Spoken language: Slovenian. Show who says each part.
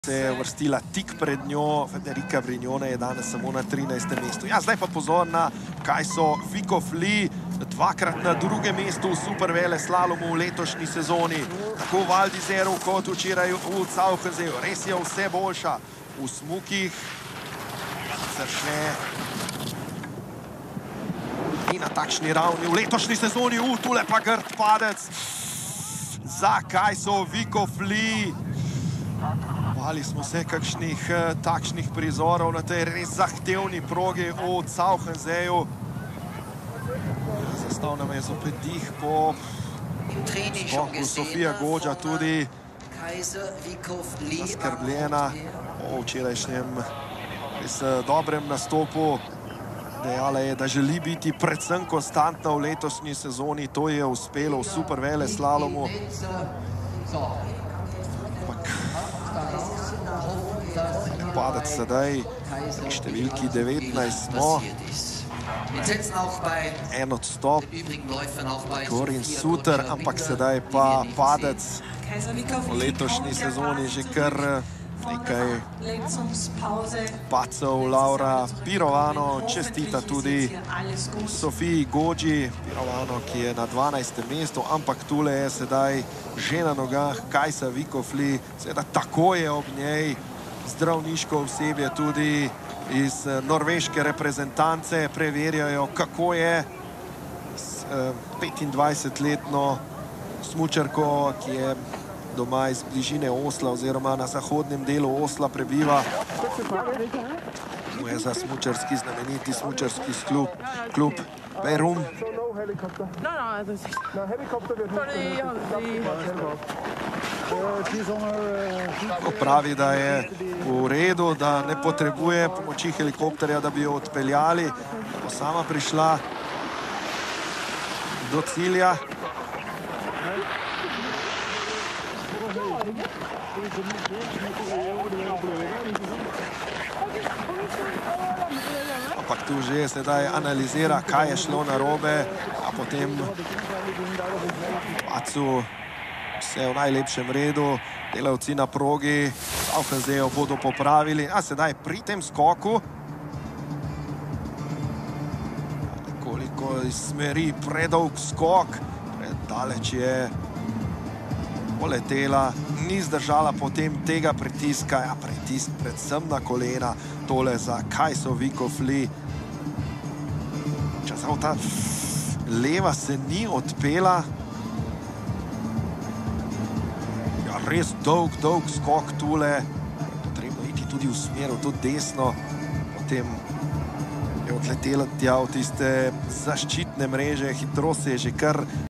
Speaker 1: Se je vrstila tik pred njo, Federica Brignone je danes samo na 13. mestu. Ja, zdaj pa pozor na Kajso Vikofli, dvakrat na drugem mestu v superveleslalomu v letošnji sezoni. Tako v Val d'Izeru kot včeraj v Zauchensee. Res je vse boljša v smukih. Sicer še ni na takšni ravni v letošnji sezoni. Tule pa grd padec za Kajso Vikofli. Bali smo se kakšnih takšnih prizorov na tej res zahtevni progi v Zauchenseeju. Zastal nam je zopet dih po skoku. Sofija Godža tudi zaskrbljena po včerajšnjem res dobrem nastopu. Dejala je, da želi biti predvsem konstantna v letošnji sezoni. To je uspelo v superveleslalomu. Padec sedaj pri številki 19 smo. En odstop, Corinne Suter, ampak sedaj pa padec v letošnji sezoni že kar nekaj padcev. Laura Pirovano čestita tudi Sofiji Godži. Pirovano, ki je na 12. mestu, ampak tule je sedaj že na nogah Kajsa Vikofli. Seveda tako je ob njej zdravniško osebje tudi iz norveške reprezentance. Preverjajo, kako je s 25-letno smučarko, ki je doma iz bližine Osla oziroma na zahodnem delu Osla prebiva. To je za smučarski znameniti smučarski klub Bærum. Pravi, da je v redu, da ne potrebuje pomoči helikopterja, da bi jo odpeljali, da bo sama prišla do cilja. Ampak tu že sedaj analizira, kaj je šlo narobe, a potem pacu vse v najlepšem redu. Delavci na progi Zauchenseeju bodo popravili. A sedaj pri tem skoku nekoliko iz smeri predolg skok. Predaleč je poletela, ni zdržala potem tega pritiska. Ja, pritisk predvsem na kolena. Tole za Kajso Vikofli. Čeprav ta leva se ni odpela. Res dolg skok tule. Potrebno iti tudi v smer, v to desno. Potem je odletela tja v tiste zaščitne mreže. Hitrost je že kar